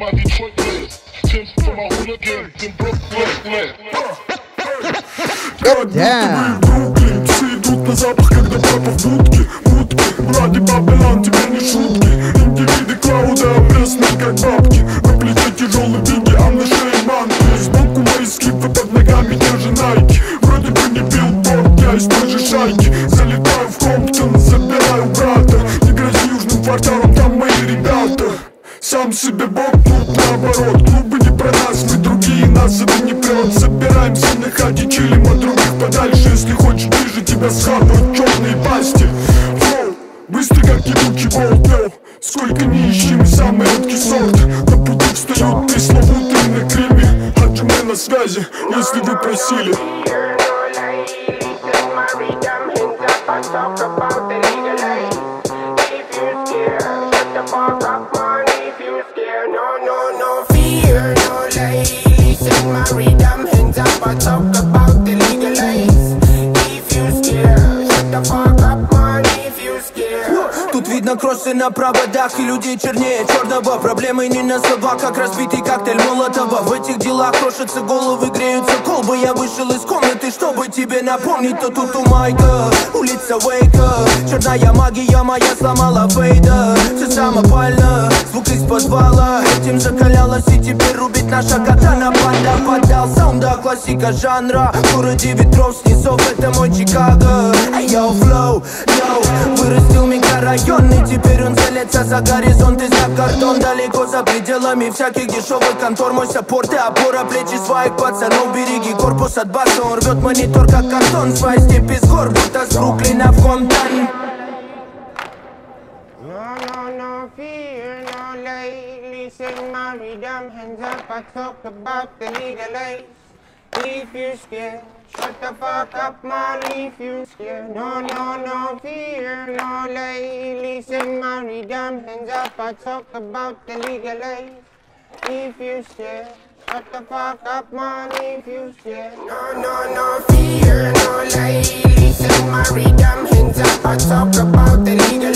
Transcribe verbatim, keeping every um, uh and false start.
my Detroit players. Tim's for my hooligans in Brooklyn. Damn. Все идут на запах, когда папа в будке. Будки, вроде Бабилан, тебе не шутки. Индивиды клауда, опресные как бабки. На плече тяжелый бинги, а на шее манки. Сбоку мои скипы, под ногами те же найки. Вроде бы не билборд, я из той же шайки. Залетаю в Комптон, забираю брата. Не грози южным кварталом, там мои ребята. Сам себе бог, тут наоборот. Клубы не про нас, мы другие, нас это не прет. Собираемся на хате, чилим от других подальше. Если хочешь ближе, тебя схапают черные пасти. Флоу, быстро как ебучий болт, йоу. Сколько не ищи, мы самый редкий сорт. На пути встают пресловутые на Криме. Хаджиме на связи, если вы просили. Тут видно кроссы на проводах и людей чернее черного. Проблемы не на словах, как разбитый коктейль Молотова. В этих делах крошатся головы, греются колбы. Я вышел из комнаты, чтобы тебе напомнить, то тут у Майка, улица Уэйка. Черная магия моя сломала Фейда. Все самопально, звук из подвала. Этим закалялась и теперь рубит наша катана. Панда поддал саунда, классика жанра. В городе ветров снизов, это мой Чикаго. Эй, йоу, флоу, йоу, вырастил микрорайон, и теперь он целится за горизонт и за картон. Далеко за пределами всяких дешевых контор. Мой саппорт и опора, плечи своих пацанов. Береги корпус от баса, он рвет монитор как картон. Свай степь из гор, будто с Бруклина в Комптон. No, no, no fear, no ladies in my rhythm, hands up, I talk about the legal age. If you're scared, shut the fuck up, Molly, if you're scared. No, no, no fear, no ladies in my rhythm, hands up, I talk about the legal age. If you're scared, shut the fuck up, Molly, if you're scared. No, no, no fear, no ladies in my rhythm, hands up, I talk about the legal age.